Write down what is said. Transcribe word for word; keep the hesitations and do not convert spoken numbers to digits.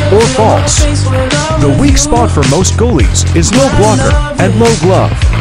or false. The weak spot for most goalies is low blocker and low glove.